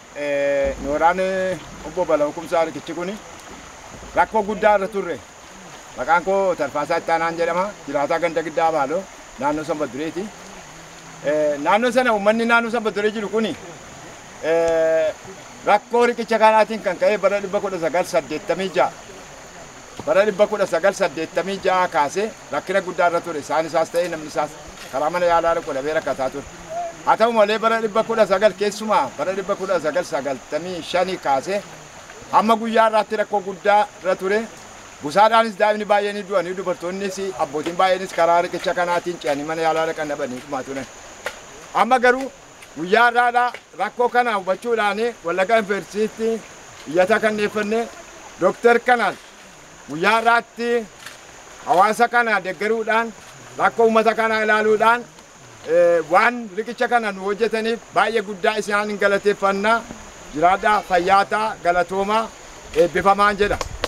nooraan obbo Bala'oo Kumsaa riqichi kuni rakkoo guddaa irra turre. Maqaan koo Tarfaasaa Ittaanaan jedhama. Jiraataa ganda giddaa Baaloo naannoo Sanbaddureeti. Naannoo sana uummanni naannoo Sanbadduree jiru kuni rakkoo riqicha kanaatiin kan ka'e bara 1986 bara 1986 kaasee rakkina guddaa irra ture. Isaan isaas ta'ee namni isaas karaa mana yaalaa dhaqu dhabee rakkataa ture. Haa ta'u malee bara 1900 keessumaa bara 1995 kaasee hamma guyyaa irraatti rakkoo guddaa irra ture. Busaadhaanis daa'imni baay'een du'anii dubartoonnis abbootiin baay'eenis karaa riqicha kanaatiin ce'anii mana yaalaa dhaqan dhabanii dhumaa turan. Amma garuu guyyaa irraadhaa rakkoo kana hubachuudhaan Wallagga Yuunivarsiitii iyyata kanneeffannee Dooktar Kanaal guyyaa irraatti hawaasa kana deeggaruudhaan rakkoo uummata kana ilaaluudhaan waan riqicha kana nu hojjetaniif baay'ee guddaa isaan galateeffannaa. Jiraadhaa fayyaataa galatoomaa eebbifamaan jedha.